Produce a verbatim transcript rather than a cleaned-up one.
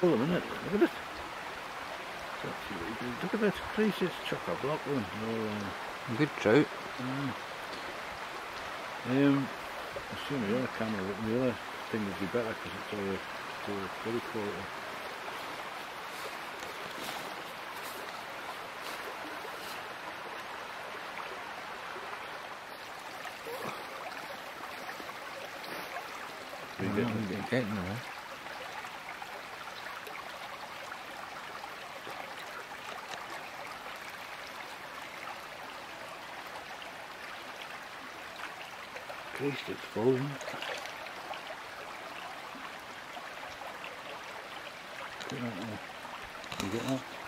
Full of minute. Look at it. Look at that. Please, it's chock-a-block one. Oh, uh, Good trout. uh, um, I assume the other camera, the other thing would be better because it's all the very quality. We're getting, we're getting there. Christ, it's full. Isn't it? You get that?